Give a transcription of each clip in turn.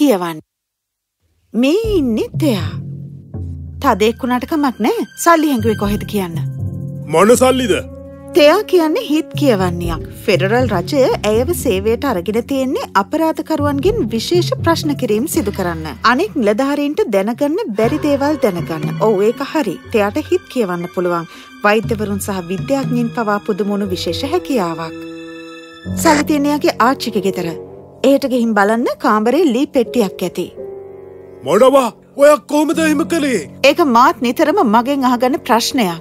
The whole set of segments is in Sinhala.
කියවන්න. මේ ඉන්නේ තෙයා. තදෙක්ුණාට කමක් නෑ. සල්ලි හැංගුවේ කොහෙද කියන්න. මොන සල්ලිද? තෙයා කියන්නේ හිත් කියවන්නියක්. ෆෙඩරල් රජය ඇයව සේවයට අරගෙන තියෙන්නේ අපරාධකරුවන්ගෙන් විශේෂ ප්‍රශ්න කිරීම සිදු කරන්න. අනෙක් නිලධාරීන්ට දැනගන්න බැරි දේවල් දැනගන්න. ඔව් ඒක හරි. තෙයාට හිත් කියවන්න පුළුවන්. වෛද්‍යවරුන් සහ විද්‍යාඥයින් පවා පුදුමුණු විශේෂ හැකියාවක්. සල්ලි තියෙනයාගේ ආච්චිගේ ගෙදර. එහෙට ගිහින් බලන්න කාමරේ ලී පෙට්ටියක් ඇති. මොනවා? ඔය කොහමද එහෙම කළේ? ඒක මාත් නිතරම මගෙන් අහගන්න ප්‍රශ්නයක්.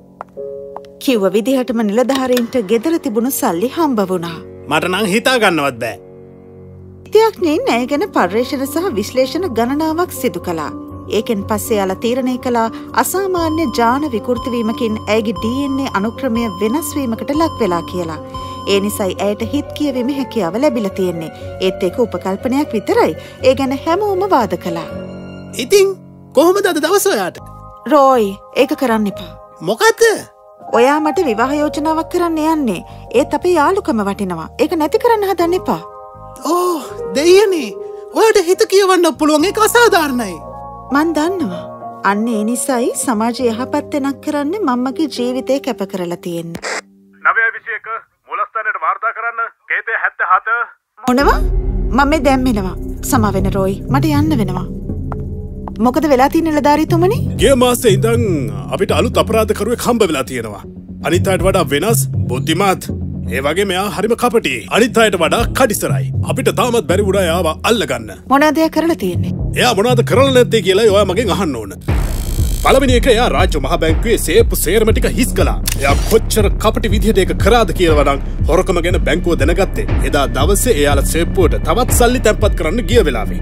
කිව්ව විදිහටම නිලධාරීන්ට ගෙදර තිබුණු සල්ලි හම්බ වුණා. මට නම් හිතා ගන්නවත් බෑ. විද්‍යාඥයින් ඇය ගැන පර්යේෂණ සහ විශ්ලේෂණ ගණනාවක් සිදු කළා. ඒකෙන් පස්සේ යාලා තීරණය කළා අසාමාන්‍ය ජාන විකෘති වීමකින් ඇයගේ DNA අනුක්‍රමය වෙනස් වීමකට ලක් වෙලා කියලා. ඒ නිසායි ඇයට හිත් කියවීම හැකියාව ලැබිලා තියෙන්නේ. ඒත් ඒක උපකල්පනයක් විතරයි. ඒ ගැන හැමෝම වාද කළා. ඉතින් කොහොමද අද දවස ඔයාට? රෝයි, ඒක කරන්න එපා. මොකද්ද? ඔයා මට විවාහ යෝජනාවක් කරන්න යන්නේ. ඒත් අපේ යාළුකම වටිනවා. ඒක නැති කරන්න හදන්න එපා. ඕ දෙයියනේ. ඔයාට හිත කියවන්න පුළුවන් ඒක අසාධාරණයි. මන් දන්නවා. අන්න ඒ නිසායි සමාජය යහපත් වෙනක් කරන්න මම්මගේ ජීවිතේ කැප කරලා තියෙන්නේ. 921 මුලස්ථානයට වාර්තා කරන්න. කේතේ 77. මොනවා? මම මේ දැන් මෙනවා. සමා වෙන රෝයි. මට යන්න වෙනවා. මොකද වෙලා තියෙන නිලධාරීතුමනි? ගිය මාසේ ඉඳන් අපිට අලුත් අපරාධකරුවෙක් හම්බ වෙලා තියෙනවා. අනිත් අයට වඩා වෙනස්, බුද්ධිමත්. ඒ වගේ මෙයා හරිම කපටි. අනිත් අයට වඩා කඩිසරයි. අපිට තාමත් බැරි වුණා එයාව අල්ලගන්න. මොනවද එයා කරලා තියෙන්නේ? එයා මොනවද කරලා නැත්තේ කියලා ඔයා මගෙන් අහන්න ඕන. පළවෙනි එක එයා රාජ්‍ය මහ බැංකුවේ සේප්පු සේරම ටික හිස් කළා. එයා කොච්චර කපටි විදිහට ඒක කරාද කියලා නම් හොරකම ගැන බැංකුව දැනගත්තේ. එදා දවසේ එයාලා සේප්පුවට තවත් සල්ලි තැන්පත් කරන්න ගිය වෙලාවේ.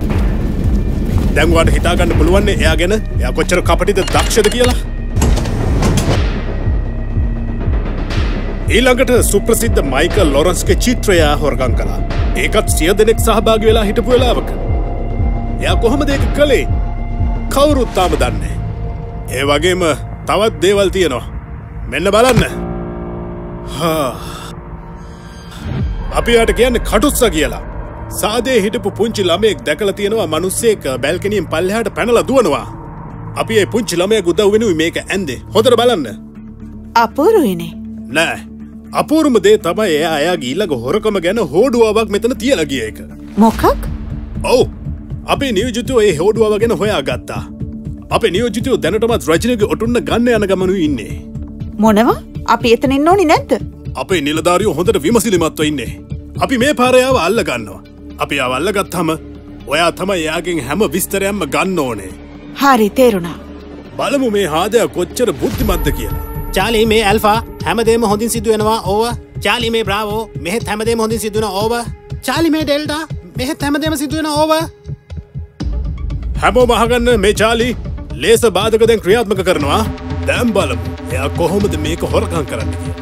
දැන් ඔයාට හිතා ගන්න පුළුවන් එයා ගැන එයා කොච්චර කපටිද දක්ෂද කියලා. ඊළඟට සුප්‍රසිද්ධ මයිකල් ලොරන්ස්ගේ චිත්‍රය හොරගම් කළා. ඒකත් 100 දෙනෙක් සහභාගී වෙලා හිටපු වෙලාවක. එයා කොහොමද ඒක කළේ? කවුරුත් තාම දන්නේ නැහැ. ඒ වගේම තවත් දේවල් තියෙනවා. මෙන්න බලන්න. අපි යාට කියන්නේ කටුස්සා කියලා. සාදේ හිටපු පුංචි ළමයෙක් දැකලා තියෙනවා මිනිස්සෙක් බැල්කනියෙන් පල්ලෙහාට පැනලා දුවනවා. අපි ඒ පුංචි ළමයා උදව් වෙනුයි මේක ඇන්දේ. හොඳට බලන්න. අපූරුයිනේ. නෑ. අපූරුම දේ තමයි එයා එයාගේ ඊළඟ හොරකම ගැන හෝඩුවාවක් මෙතන තියලා ගිය එක. මොකක්? ඔව්. අපේ නියෝජිතයෝ ඒ හෝඩුවාව ගැන හොයාගත්තා. අපේ නියෝජිතයෝ දැනටමත් රජිනගේ ඔටුන්න ගන්න යන ගමනුයි ඉන්නේ. මොනවා? අපි එතන ඉන්න ඕනි නැද්ද? අපේ නිලධාරියෝ හොඳට විමසිලිමත්ව ඉන්නේ. අපි මේ පාරේ ආව අල්ල ගන්නවා. අපි ආව අල්ලගත්තාම ඔයා තමයි එයාගෙන් හැම විස්තරයක්ම ගන්න ඕනේ. හරි තේරුණා. බලමු මේ හාදයා කොච්චර බුද්ධිමත්ද කියලා. චාලි මේ ඇල්ෆා හැමදේම හොඳින් සිදු වෙනවා. ඕව. චාලි මේ බ්‍රාවෝ මෙහෙත් හැමදේම හොඳින් සිදු වෙනවා. ඕව. චාලි මේ ඩෙල්ටා මෙහෙත් හැමදේම සිදු වෙනවා. ඕව. හැමෝම අහගන්න මේ චාලි ලේස බාධක දැන් ක්‍රියාත්මක කරනවා. දැන් බලමු එයා කොහොමද මේක හොරකම් කරන්නේ කියලා.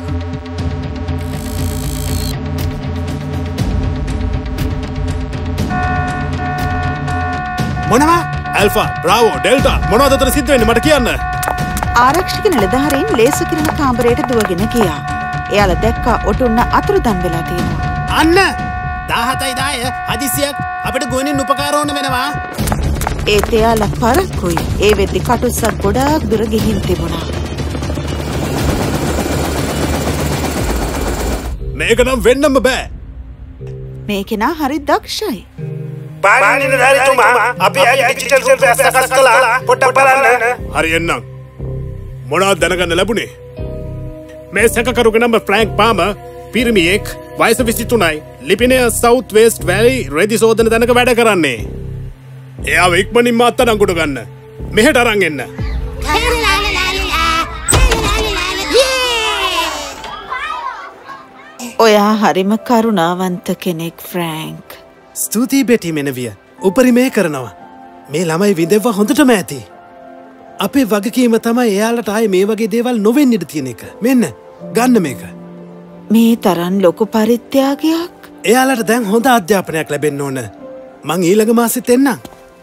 මොනවා? ඇල්ෆා, බ්‍රාවෝ, ඩෙල්ටා මොනවද අතන සිද්ධ වෙන්නේ මට කියන්න. ආරක්ෂක නිලධාරීන් ලේස කිරණ කාමරයට දුවගෙන ගියා. එයාලා දැක්කා ඔටුන්න අතුරුදන් වෙලා තියෙනවා. අන්න 17යි 10 හදිසියක් අපිට ගුවනින් උපකාර ඕන වෙනවා. ඒත් එයාලා පරක්කුයි. ඒ වෙද්දි කටුස්සක් ගොඩාක් දුර ගිහින් තිබුණා. මේක නම් වෙන්නම බෑ. මේ කෙනා හරි දක්ෂයි. පානිනිධාරිතුමා අපි ඩිජිටල් රූපය සකස් කළා. පොඩ්ඩක් බලන්න. හරි එන්නම්. මොනවද දැනගන්න ලැබුණේ? මේ සැකකරුගේ නම ෆ්‍රැන්ක් පාමර්, පිරිමියෙක්, වයස 23යි, ලිපිනය සවුත් වෙස්ට් වැලි රෙදි සෝදන තැනක වැඩ කරන්නේ. එයාව ඉක්මනින්ම අත්අඩංගුවට ගන්න. මෙහෙට අරන් එන්න. ඔයා හරිම කරුණාවන්ත කෙනෙක් ෆ්‍රැන්ක්. ස්තුතියි බෙටි මෙනවිය. උපරිමේ කරනවා. මේ ළමයි විඳෙව්ව හොඳටම ඇති. අපේ වගකීම තමයි එයාලට ආයේ මේ වගේ දේවල් නොවෙන්න ඉඩ තියෙන එක. මෙන්න ගන්න මේක. මේ තරම් ලොකු පරිත්‍යාගයක්. එයාලට දැන් හොඳ අධ්‍යාපනයක් ලැබෙන්න ඕන. මං ඊළඟ මාසෙත් එන්නම්.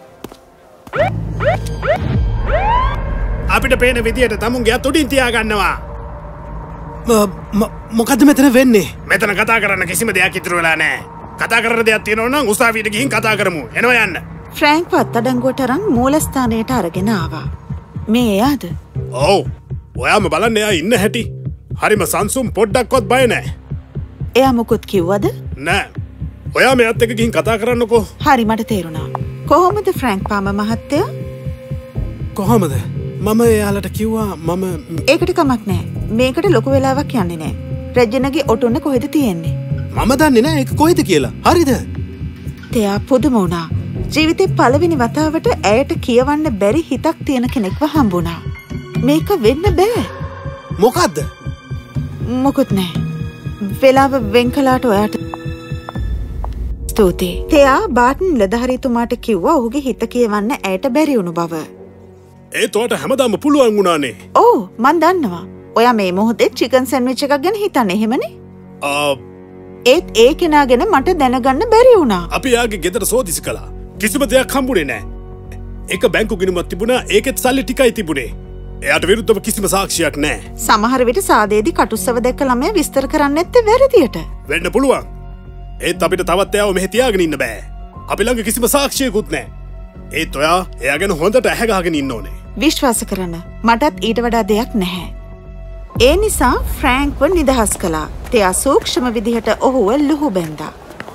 අපිට පේන විදියට තමුන්ගේ අත උඩින් තියාගන්නවා. මොකද්ද මෙතන වෙන්නේ? මෙතන කතා කරන්න කිසිම දෙයක් ඉතුරු වෙලා නැහැ. කතා කරන දෙයක් තියෙනවා නම් උසාවියට ගිහින් කතා කරමු. එනවා යන්න. ෆ්‍රෑන්ක්ව අත්අඩංගුවට අරන් මූලස්ථානයට අරගෙන ආවා. මේ එයාද? ඔව්. ඔයාම බලන්න එයා ඉන්න හැටි. හරිම සංසුම් පොඩ්ඩක්වත් බය නැහැ. එයා මොකුත් කිව්වද? නෑ. ඔයා මෙයත් එක්ක ගිහින් කතා කරන්නකෝ. හරි මට තේරුණා. කොහොමද ෆ්‍රෑන්ක් පාම මහත්තයා? කොහොමද? මම එයාලට කිව්වා මම ඒකට කමක් නෑ. මේකට ලොකු වෙලාවක් යන්නේ නෑ. රජනගේ ඔටුන්න කොහෙද තියෙන්නේ? මම දන්නේ නෑ ඒක කොහෙද කියලා. හරිද? තෙයා පුදුම වුණා. ජීවිතේ පළවෙනි වතාවට ඇයට කියවන්න බැරි හිතක් තියෙන කෙනෙක්ව හම්බුණා. මේක වෙන්න බෑ. මොකද්ද? මොකුත් නෑ. වෙලාව වෙන් කළාට ඔයාට ස්තුතියි. තෙයා බාටන් නිලධාරීතුමාට කිව්වා ඔහුගේ හිත කියවන්න ඇයට බැරි වුණු බව. ඒත් ඔයාට හැමදාම පුළුවන් වුණානේ. ඔව් මන් දන්නවා. ඔයා මේ මොහොතේ චිකන් සෑන්ඩ්විච් එකක් ගැන හිතන්නේ එහෙමනේ? ඒත් ඒ කෙනා ගැන මට දැනගන්න බැරි වුණා. අපි යාගේ ගෙදර සෝදිසි කළා. කිසිම දෙයක් හම්බුනේ නෑ. එක බැංකු ගිණුමක් තිබුණා. ඒකෙත් සල්ලි ටිකයි තිබුණේ. එයාට විරුද්ධව කිසිම සාක්ෂියක් නෑ. සමහර විට සාදේදී කටුස්සව දැක්ක ළමයා විස්තර කරන්නේ නැත්තේ වැරදියට. වෙන්න පුළුවන්. ඒත් අපිට තවත් එයාව මෙහෙ තියාගෙන ඉන්න බෑ. අපි ළඟ කිසිම සාක්ෂියකුත් නෑ. ඒත් ඔයා එයා ගැන හොඳට ඇහැ ගහගෙන ඉන්න ඕනේ. විශ්වාස කරන්න. මටත් ඊට වඩා දෙයක් නැහැ. ඒ නිසා ෆ්‍රෑන්ක්ව නිදහස් කළා. තෙයා සූක්ෂම විදිහට ඔහුව ලුහු බැන්දා.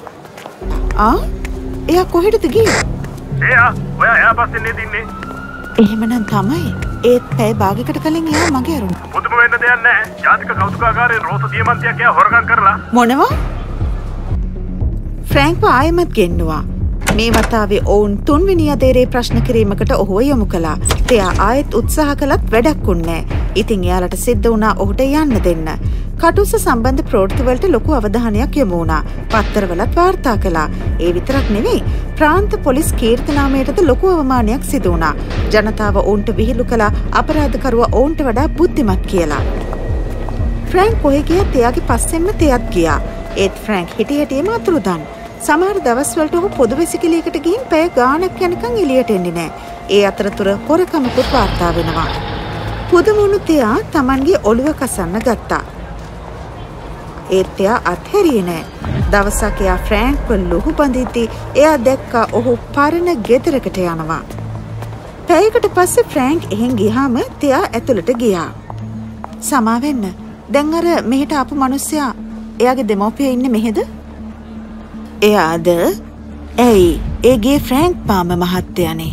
එයා කොහෙටද ගියේ? එයා පස්සේ නේද ඉන්නේ? එහෙමනම් තමයි. ඒත් පැය භාගයකට කලින් එයා මගේ අරුණ. පුදුම වෙන්න දෙයක් නැහැ. ජාතික කෞතුකාගාරයේ රෝස දියමන්තියක් එයා හොරගම් කරලා. මොනවා? ෆ්‍රෑන්ක්ව ආයෙමත් ගෙන්නුවා. මේ වතාවේ ඔවුන් තුන්වෙනි අතේරේ ප්‍රශ්න කිරීමකට ඔහුව යොමු කළා. තෙයා ආයෙත් උත්සාහ කළත් වැඩක් වුණේ නැහැ. ඉතින් එයාලට සිද්ධ වුණා ඔහුට යන්න දෙන්න. කටුස්ස සම්බන්ධ ප්‍රවෘත්තිවලට ලොකු අවධානයක් යොමු වුණා. පත්තරවලත් වාර්තා කළා. ඒ විතරක් නෙවෙයි ප්‍රාන්ත පොලිස් කීර්තනාමයටද ලොකු අවමානයක් සිදු වුණා. ජනතාව ඔවුන්ට විහිළු කළා අපරාධකරුවා ඔවුන්ට වඩා බුද්ධිමත් කියලා. ෆ්‍රෑන්ක් කොහෙ ගියත් එයාගේ පස්සෙන්ම තෙයත් ගියා. ඒත් ෆ්‍රෑන්ක් හිටියටම අතුරුදන්. සමහර දවස්වලට ඔහු පොදු වෙසිකිළියකට ගිහින් පැය ගාණක් යනකම් එළියට එන්නේ නැහැ. ඒ අතරතුර හොරකමකුත් වාර්තා වෙනවා. පුදුමුණු තෙයා Tamanගේ ඔළුව කසන්න ගත්තා. ඒත් එයා අත්හැරියේ නැහැ. දවසක් එයා ෆ්‍රෑන්ක්ව ලුහු බඳිද්දී එයා දැක්කා ඔහු පරණ ගෙදරකට යනවා. පැයකට පස්සේ ෆ්‍රෑන්ක් එහෙන් ගියාම තෙයා ඇතුළට ගියා. සමාවෙන්න. දැන් අර මෙහෙට ආපු මිනිස්සයා එයාගේ දෙමව්පියෝ ඉන්නේ මෙහෙද? එයාද? ඇයි? ඒගේ ෆ්‍රෑන්ක් පාම මහත්තයානේ.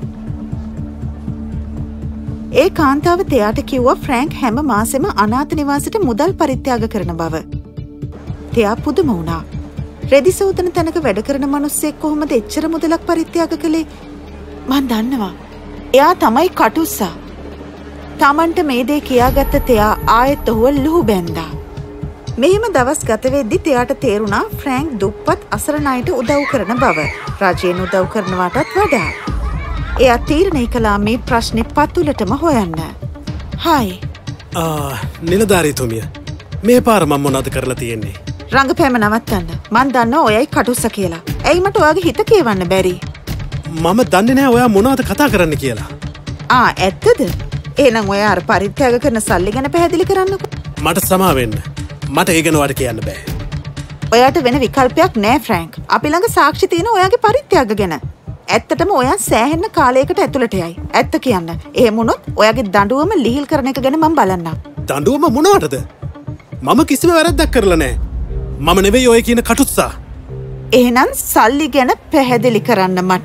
ඒ කාන්තාව තෙයාට කිව්වා ෆ්‍රෑන්ක් හැම මාසෙම අනාථ නිවාසයට මුදල් පරිත්‍යාග කරන බව. තෙයා පුදුම වුණා. රෙදි සෝදන තැනක වැඩ කරන මිනිස්සෙක් කොහොමද එච්චර මුදලක් පරිත්‍යාග කළේ? මන් දන්නවා. එයා තමයි කටුස්සා. Tamanට මේ දේ කියාගත්ත තෙයා ආයෙත් ඔහුව ලුහු බැන්දා. මෙහෙම දවස් ගත වෙද්දි තෙයාට තේරුණා ෆ්‍රෑන්ක් දුප්පත් අසරණ අයට උදව් කරන බව. රජයෙන් උදව් කරනවටත් වඩා. එයා තීරණය කළා මේ ප්‍රශ්නේ පතුලටම හොයන්න. හායි. නිලධාරීතුමිය. මේ පාර මම මොනවද කරලා තියෙන්නේ? රංගපෑම නවත්තන්න. මන් දන්නවා ඔයයි කටුස්ස කියලා. ඇයි මට ඔයාගේ හිත කියවන්න බැරි? මම දන්නේ නැහැ ඔයා මොනවද කතා කරන්න කියලා. ඇත්තද? එහෙනම් ඔයා අර පරිත්‍යාග කරන සල්ලි ගැන පැහැදිලි කරන්නකෝ. මට සමා වෙන්න. මට ඒ ගැන වට කියන්න බෑ. ඔයාට වෙන විකල්පයක් නෑ ෆ්‍රෑන්ක්. අපි ළඟ සාක්ෂි තියෙන ඔයාගේ පරිත්‍යාග ගැන. ඇත්තටම ඔයා සෑහෙන කාලයකට ඇතුළට යයි. ඇත්ත කියන්න. එහෙම වුණොත් ඔයාගේ දඬුවම ලිහිල් කරන එක ගැන මම බලන්නම්. දඬුවම මොනවටද? මම කිසිම වැරද්දක් කරලා නෑ. මම නෙවෙයි ඔය කියන කටුස්සා. එහෙනම් සල්ලි ගැන පැහැදිලි කරන්න මට.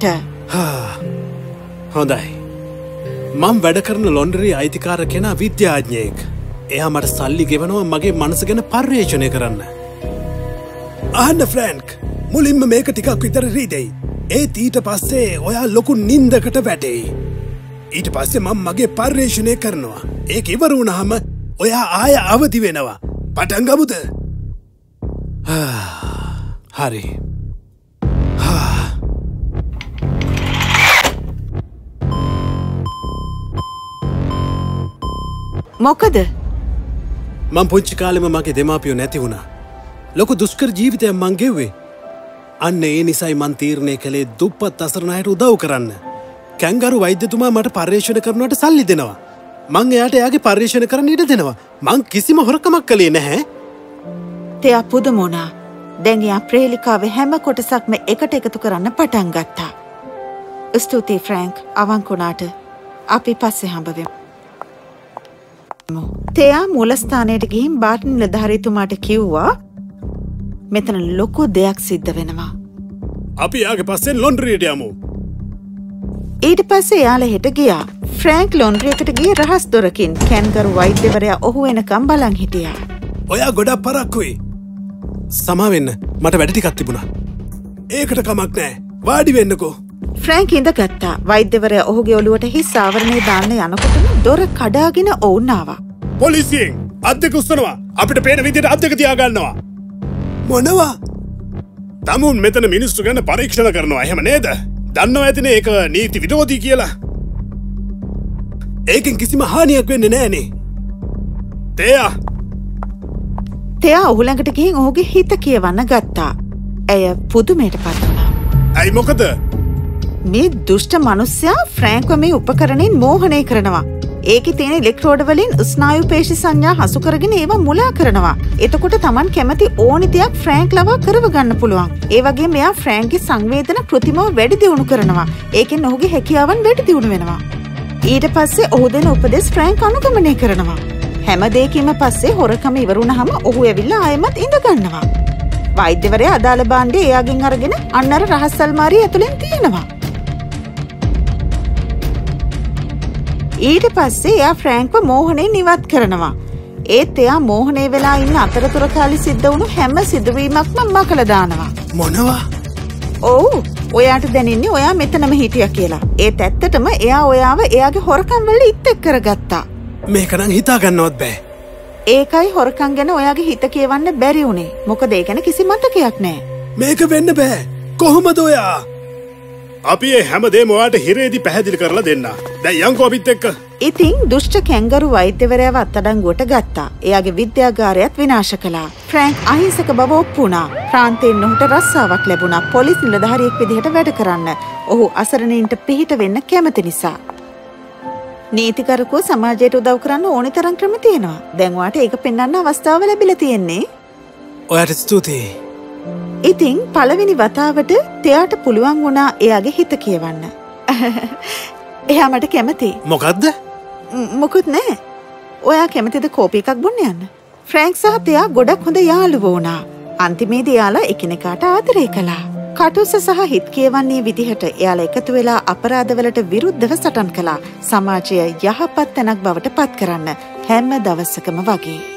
හොඳයි. මම වැඩ කරන ලොන්ඩරි අයිතිකාර කෙනා විද්‍යාඥයෙක්. එයා මට සල්ලි ගෙවනවා මගේ මනස ගැන පර්යේෂණය කරන්න. අහන්න ෆ්‍රෑන්ක්, මුලින්ම මේක ටිකක් විතර රීදෙයි. ඒත් ඊට පස්සේ ඔයා ලොකු නින්දකට වැටෙයි. ඊට පස්සේ මම මගේ පර්යේෂණය කරනවා. ඒක ඉවර වුණාම ඔයා ආය අවදි වෙනවා. පටන් ගමුද? හරි. මොකද? මං පුංචි කාලෙම මගේ දෙමාපියෝ නැති වුණා. ලොකු දුෂ්කර ජීවිතයක් මං ගෙව්වේ. අන්න ඒ නිසයි මං තීරණය කළේ දුප්පත් අසරණ අයට උදව් කරන්න. කැංගරු වෛද්‍යතුමා මට පර්යේෂණ කරනවට සල්ලි දෙනවා. මං එයාට එයාගේ පර්යේෂණ කරන්න ඉඩ දෙනවා. මං කිසිම හොරකමක් කළේ නැහැ. තෙයා පුදුම වුණා. දැන් එයා ප්‍රේලිකාවේ හැම කොටසක්ම එකට එකතු කරන්න පටන් ගත්තා. ස්තුතියි ෆ්‍රැන්ක්, අවංක වුණාට. අපි පස්සේ හම්බවෙමු. තෙයා මූලස්ථානයට ගිහින් බාටන් නිලධාරීතුමාට කිව්වා මෙතන ලොකු දෙයක් සිද්ධ වෙනවා. අපි යාගේ පස්සෙන් ලොන්ඩරියට යමු. ඊට පස්සේ එයාලා හෙට ගියා. ෆ්‍රැන්ක් ලොන්ඩරියකට ගියේ රහස් දොරකින්. කැන්ගරු වෛද්‍යවරයා ඔහු වෙනකම් බලන් හිටියා. ඔයා ගොඩක් පරක්කුයි. සමාවෙන්න, මට වැඩ ටිකක් තිබුණා. ඒකට කමක් නෑ. වාඩි වෙන්නකෝ. ෆ්‍රැන්ක් ඉඳගත්තා. වෛද්‍යවරයා ඔහුගේ ඔළුවට හිස් ආවරණය දාන්න යනකොටම දොර කඩාගෙන ඔවුන් ආවා. පොලිසියෙන් අද්දක උස්සනවා. අපිට පේන විදිහට අද්දක තියාගන්නවා. මොනවා? තමුන් මෙතන මිනිස්සු ගැන පරීක්ෂණ කරනවා. එහෙම නේද? දන්නව ඇතිනේ ඒක නීති විරෝධී කියලා. ඒකෙන් කිසිම හානියක් වෙන්නේ නෑනේ. තෙයා ඔහු ළඟට ගිහින් ඔහුගේ හිත කියවන්න ගත්තා. ඇය පුදුමයට පත් වුණා. ඇයි මොකද? මේ දුෂ්ට මිනිස්සයා ෆ්‍රැන්ක්ව මේ උපකරණයෙන් මෝහනය කරනවා. ඒකේ තියෙන ඉලෙක්ට්‍රෝඩ වලින් ස්නායු පේශි සංඥා හසු කරගෙන ඒවා මුලා කරනවා. එතකොට Taman කැමති ඕනි දෙයක් ෆ්‍රැන්ක් ලවා කරව ගන්න පුළුවන්. ඒ වගේම එයා ෆ්‍රැන්ක්ගේ සංවේදන කෘතිමව වැඩි දියුණු කරනවා. ඒකෙන් ඔහුගේ හැකියාවන් වැඩි දියුණු වෙනවා. ඊට පස්සේ ඔහු දෙන උපදෙස් ෆ්‍රැන්ක් අනුගමනය කරනවා. හැම දෙයකින්ම පස්සේ හොරකම ඉවරුනහම ඔහු ඇවිල්ලා ආයෙමත් ඉඳ ගන්නවා. වෛද්‍යවරයා අදාළ භාණ්ඩය එයාගෙන් අරගෙන අන්න අර රහස් අල්මාරිය ඇතුලෙන් තියෙනවා. ඊට පස්සේ එයා ෆ්‍රැන්ක්ව මෝහණයෙන් ඉවත් කරනවා. ඒත් එයා මෝහණය වෙලා ඉන්න අතරතුර කාලේ සිද්ධ වුණු හැම සිදුවීමක්ම මකලා දානවා. මොනවා? ඔව්, ඔයාට දැනෙන්නේ ඔයා මෙතනම හිටියා කියලා. ඒත් ඇත්තටම එයා ඔයාව එයාගේ හොරකම් වල ඉත්තෙක් කරගත්තා. මේක නම් හිතා ගන්නවත් බෑ. ඒකයි හොරකම් ගැන ඔයාගේ හිත කියවන්න බැරි උනේ. මොකද ඒ ගැන කිසි මතකයක් නැහැ. මේක වෙන්න බෑ. කොහොමද ඔයා? අපි ඒ හැමදේම ඔයාට හිරේදී පැහැදිලි කරලා දෙන්න. දැන් යන්කෝ අපිත් එක්ක. ඉතින් දුෂ්ට කැංගරු වෛද්‍යවරයාව අත්අඩංගුවට ගත්තා. එයාගේ විද්‍යාගාරයත් විනාශ කළා. ෆ්‍රැන්ක් අහිංසක බව ඔප්පු වුණා. ප්‍රාන්තයෙන් ඔහුට රස්සාවක් ලැබුණා. පොලිස් නිලධාරියෙක් විදිහට වැඩ කරන්න. ඔහු අසරණයින්ට පිහිට වෙන්න කැමති නිසා. නීතිකරුකෝ සමාජයට උදව් කරන්න ඕනි තරම් ක්‍රම තියෙනවා. දැන් ඔයාට ඒක පෙන්වන්න අවස්ථාව ලැබිලා තියෙන්නේ. ඔයාට ස්තුතියි. ඉතින් පළවෙනි වතාවට තෙයාට පුළුවන් වුණා එයාගේ හිත කියවන්න. එයා මට කැමතියි. මොකද්ද? මොකුත් නෑ. ඔයා කැමතිද කෝපි එකක් බොන්න යන්න? ෆ්‍රැන්ක් සහ තෙයා ගොඩක් හොඳ යාළුවෝ වුණා. අන්තිමේදී එයාලා එකිනෙකාට ආදරය කළා. කටුස සහ හිත් කියවන්නේ විදිහට එයාලා එකතු වෙලා අපරාධවලට විරුද්ධව සටන් කළා. සමාජය යහපත් තැනක් බවට පත් කරන්න හැම දවසකම වගේ.